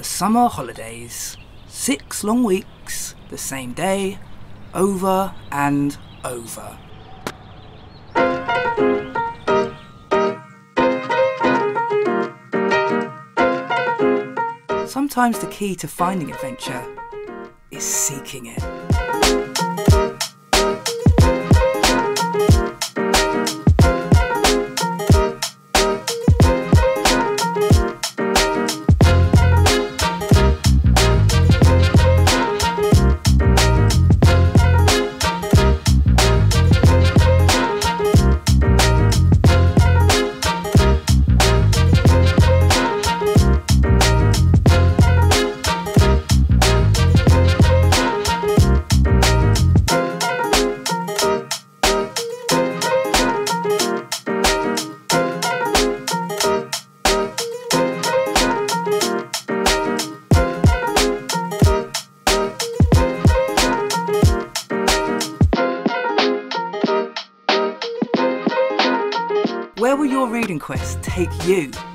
summer holidays. 6 long weeks, the same day, over and over. Sometimes the key to finding adventure is seeking it. Where will your reading quest take you?